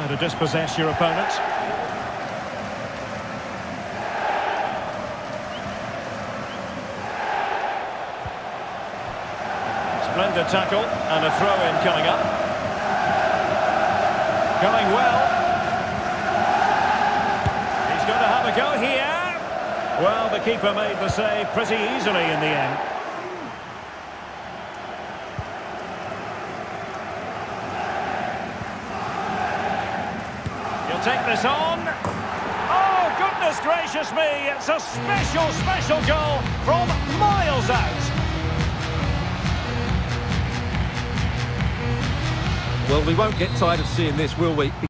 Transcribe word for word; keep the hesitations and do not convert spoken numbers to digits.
How to dispossess your opponent. Splendid tackle, and a throw-in coming up. Going well. He's going to have a go here. Well, the keeper made the save pretty easily in the end. He'll take this on. Oh, goodness gracious me. It's a special, special goal from miles out. Well, we won't get tired of seeing this, will we?